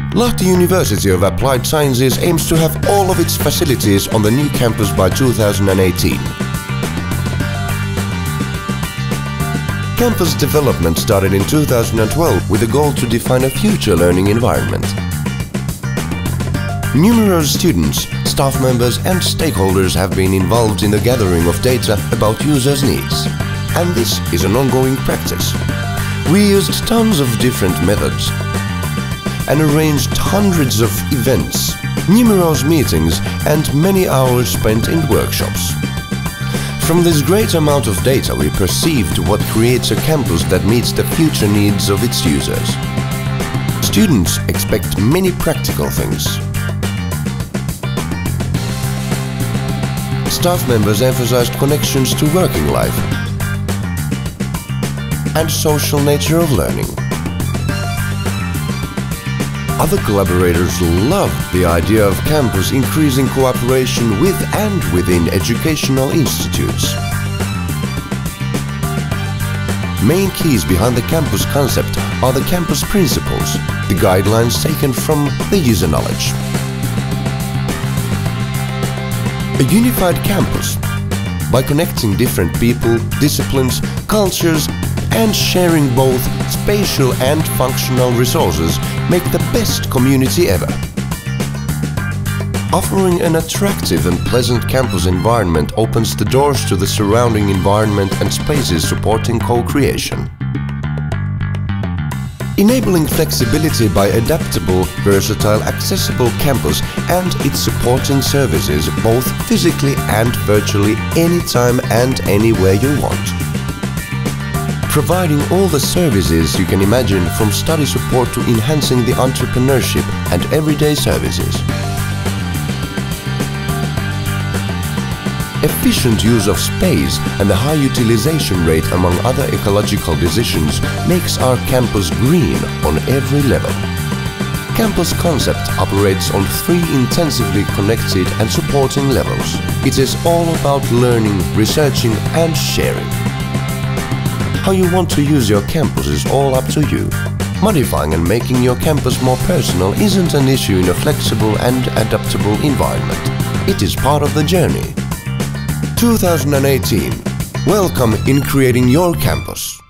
Lahti University of Applied Sciences aims to have all of its facilities on the new campus by 2018. Campus development started in 2012 with a goal to define a future learning environment. Numerous students, staff members and stakeholders have been involved in the gathering of data about users' needs. And this is an ongoing practice. We used tons of different methods and arranged hundreds of events, numerous meetings and many hours spent in workshops. From this great amount of data we perceived what creates a campus that meets the future needs of its users. Students expect many practical things. Staff members emphasized connections to working life and social nature of learning. Other collaborators loved the idea of campus increasing cooperation with and within educational institutes. Main keys behind the campus concept are the campus principles, the guidelines taken from the user knowledge. A unified campus, by connecting different people, disciplines, cultures and sharing both spatial and functional resources, make the best community ever. Offering an attractive and pleasant campus environment opens the doors to the surrounding environment and spaces supporting co-creation. Enabling flexibility by adaptable, versatile, accessible campus and its supporting services both physically and virtually anytime and anywhere you want. Providing all the services you can imagine, from study support to enhancing the entrepreneurship and everyday services. Efficient use of space and the high utilization rate among other ecological decisions makes our campus green on every level. Campus concept operates on 3 intensively connected and supporting levels. It is all about learning, researching and sharing. How you want to use your campus is all up to you. Modifying and making your campus more personal isn't an issue in a flexible and adaptable environment. It is part of the journey. 2018. Welcome in creating your campus.